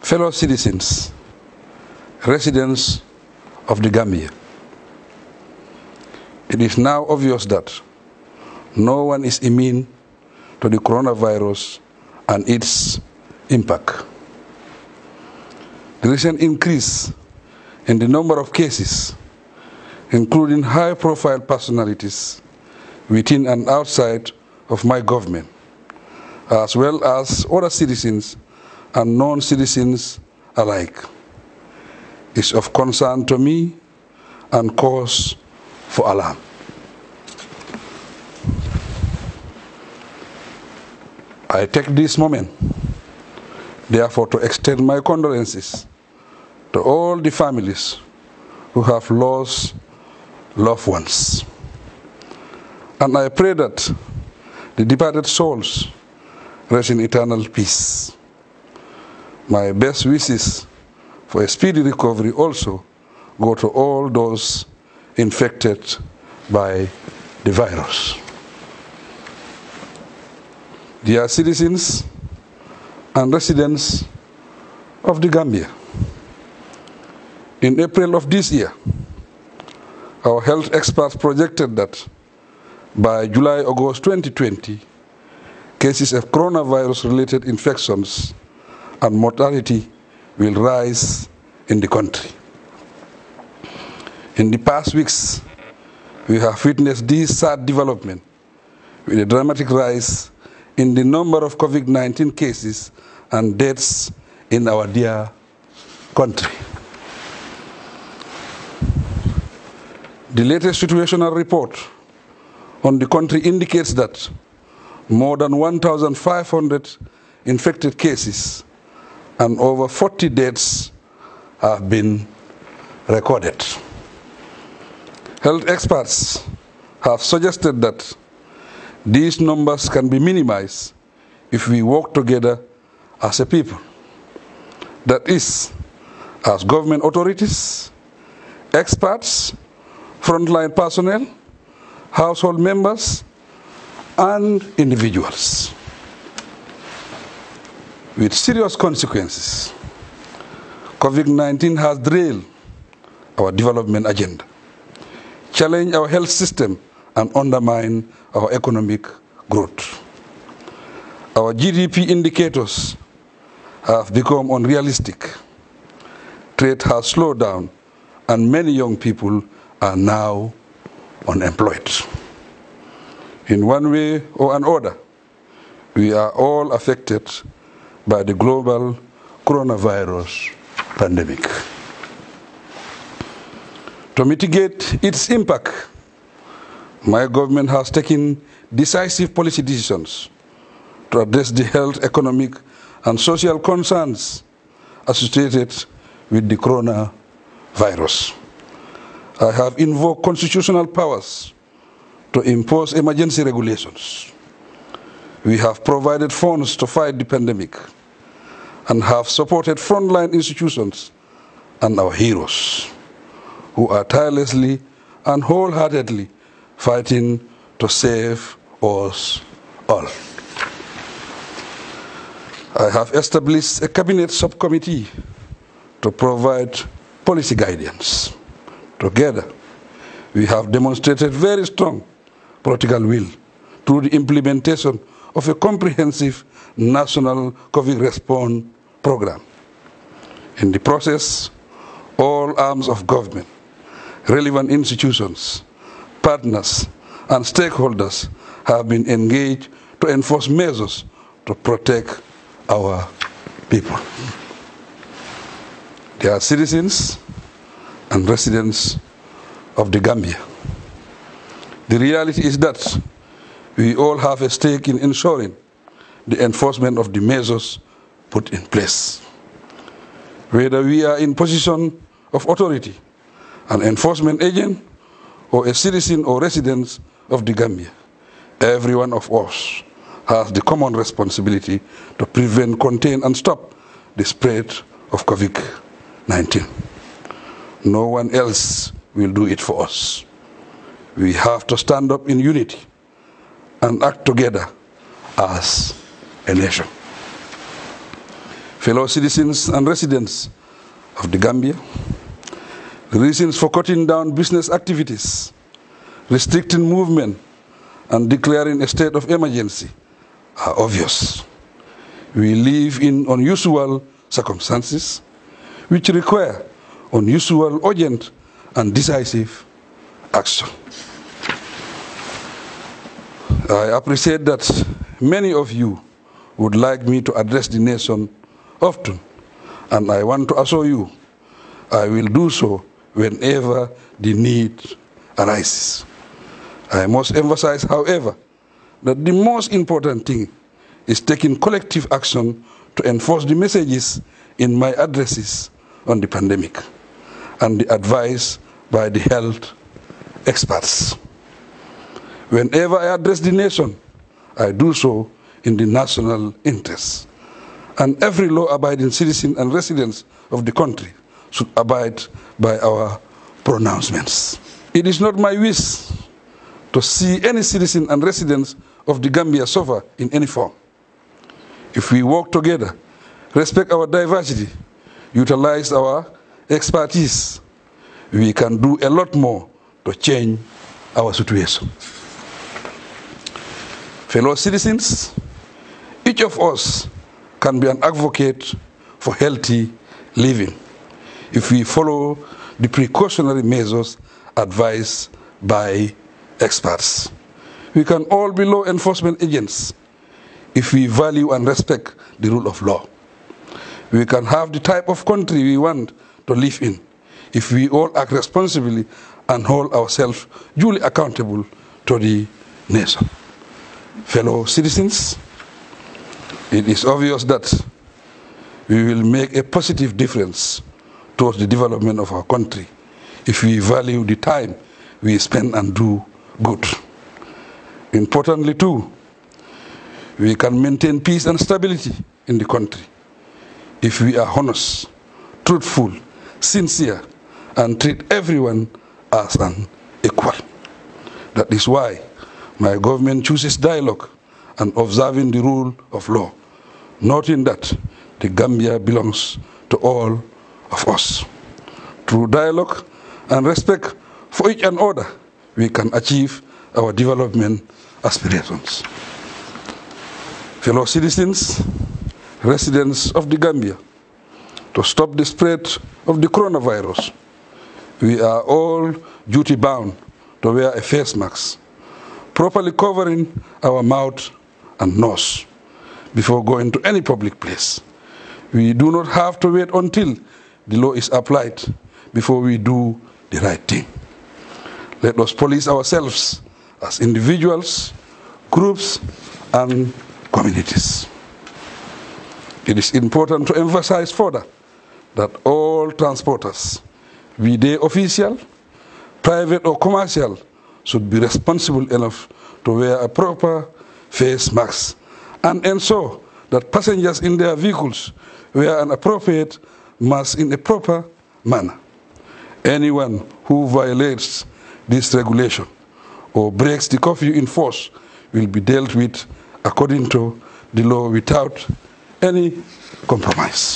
Fellow citizens, residents of the Gambia, it is now obvious that no one is immune to the coronavirus and its impact. The recent increase in the number of cases, including high-profile personalities within and outside of my government, as well as other citizens and non-citizens alike, is of concern to me and cause for alarm. I take this moment, therefore, to extend my condolences to all the families who have lost loved ones. And I pray that the departed souls rest in eternal peace. My best wishes for a speedy recovery also go to all those infected by the virus. Dear citizens and residents of the Gambia, in April of this year, our health experts projected that by July-August 2020, cases of coronavirus-related infections and mortality will rise in the country. In the past weeks, we have witnessed this sad development with a dramatic rise in the number of COVID-19 cases and deaths in our dear country. The latest situational report on the country indicates that more than 1,500 infected cases and over 40 deaths have been recorded. Health experts have suggested that these numbers can be minimized if we work together as a people. That is, as government authorities, experts, frontline personnel, household members, and individuals. With serious consequences, COVID-19 has derailed our development agenda, challenged our health system, and undermined our economic growth. Our GDP indicators have become unrealistic. Trade has slowed down, and many young people are now unemployed. In one way or another, we are all affected by the global coronavirus pandemic. To mitigate its impact, my government has taken decisive policy decisions to address the health, economic, and social concerns associated with the coronavirus. I have invoked constitutional powers to impose emergency regulations. We have provided funds to fight the pandemic and have supported frontline institutions and our heroes, who are tirelessly and wholeheartedly fighting to save us all. I have established a cabinet subcommittee to provide policy guidance. Together, we have demonstrated very strong political will through the implementation of a comprehensive national COVID response program. In the process, all arms of government, relevant institutions, partners, and stakeholders have been engaged to enforce measures to protect our people. They are citizens and residents of the Gambia. The reality is that we all have a stake in ensuring the enforcement of the measures put in place. Whether we are in position of authority, an enforcement agent, or a citizen or resident of the Gambia, every one of us has the common responsibility to prevent, contain, and stop the spread of COVID-19. No one else will do it for us. We have to stand up in unity and act together as a nation. Fellow citizens and residents of the Gambia, the reasons for cutting down business activities, restricting movement, and declaring a state of emergency are obvious. We live in unusual circumstances which require unusual, urgent, and decisive action. I appreciate that many of you would like me to address the nation often, and I want to assure you I will do so whenever the need arises. I must emphasize, however, that the most important thing is taking collective action to enforce the messages in my addresses on the pandemic and the advice by the health experts. Whenever I address the nation, I do so in the national interest. And every law-abiding citizen and residents of the country should abide by our pronouncements. It is not my wish to see any citizen and residents of the Gambia suffer in any form. If we work together, respect our diversity, utilize our expertise, we can do a lot more to change our situation. Fellow citizens, each of us can be an advocate for healthy living if we follow the precautionary measures advised by experts. We can all be law enforcement agents if we value and respect the rule of law. We can have the type of country we want to live in if we all act responsibly and hold ourselves duly accountable to the nation. Fellow citizens, it is obvious that we will make a positive difference towards the development of our country if we value the time we spend and do good. Importantly too, we can maintain peace and stability in the country if we are honest, truthful, sincere, and treat everyone as an equal. That is why my government chooses dialogue and observing the rule of law, noting that the Gambia belongs to all of us. Through dialogue and respect for each and other, we can achieve our development aspirations. Fellow citizens, residents of the Gambia, to stop the spread of the coronavirus, we are all duty-bound to wear a face mask, properly covering our mouth and nose before going to any public place. We do not have to wait until the law is applied before we do the right thing. Let us police ourselves as individuals, groups, and communities. It is important to emphasize further that all transporters, be they official, private or commercial, should be responsible enough to wear a proper face mask and ensure that passengers in their vehicles wear an appropriate mask in a proper manner. Anyone who violates this regulation or breaks the curfew in force will be dealt with according to the law without any compromise.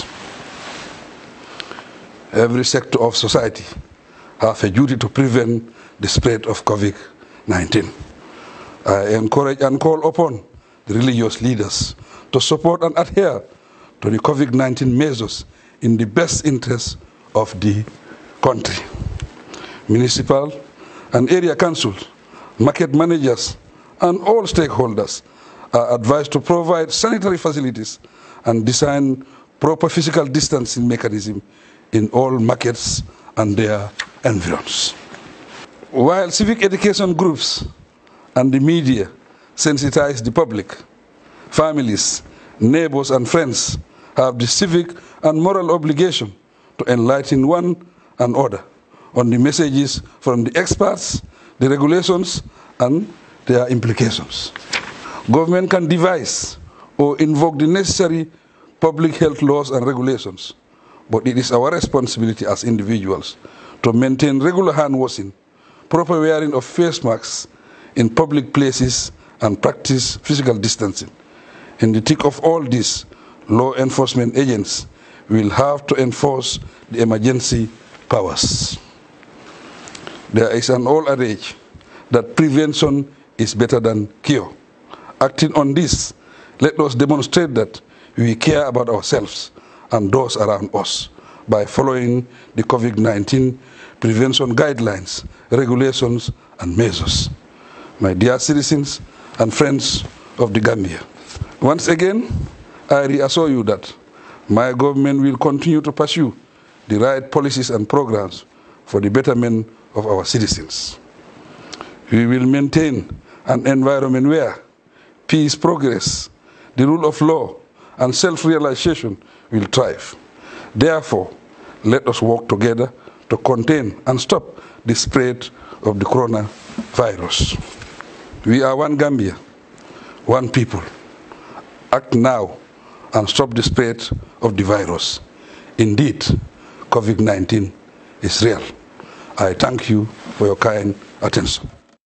Every sector of society has a duty to prevent the spread of COVID-19. I encourage and call upon the religious leaders to support and adhere to the COVID-19 measures in the best interest of the country. Municipal and area councils, market managers, and all stakeholders are advised to provide sanitary facilities and design proper physical distancing mechanism in all markets and their environs. While civic education groups and the media sensitize the public, families, neighbors, and friends have the civic and moral obligation to enlighten one another on the messages from the experts, the regulations, and their implications. Government can devise or invoke the necessary public health laws and regulations, but it is our responsibility as individuals to maintain regular hand washing, proper wearing of face masks in public places, and practice physical distancing. In the thick of all this, law enforcement agents will have to enforce the emergency powers. There is an old adage that prevention is better than cure. Acting on this, let us demonstrate that we care about ourselves and those around us by following the COVID-19 prevention guidelines, regulations, and measures. My dear citizens and friends of the Gambia, once again, I reassure you that my government will continue to pursue the right policies and programs for the betterment of our citizens. We will maintain an environment where peace, progress, the rule of law, and self-realization will thrive. Therefore, let us work together to contain and stop the spread of the coronavirus. We are one Gambia, one people. Act now and stop the spread of the virus. Indeed, COVID-19 is real. I thank you for your kind attention.